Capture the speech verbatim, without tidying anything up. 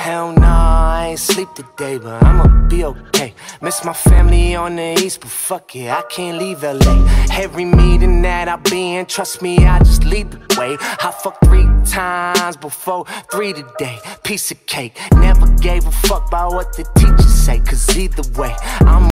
Hell nah, I ain't sleep today, but I'ma be okay. Miss my family on the east, but fuck it, I can't leave L A. Every meeting that I be in, trust me, I just lead the way. I fucked three times before three today. Piece of cake, never gave a fuck about what the teachers say, cause either way, I'm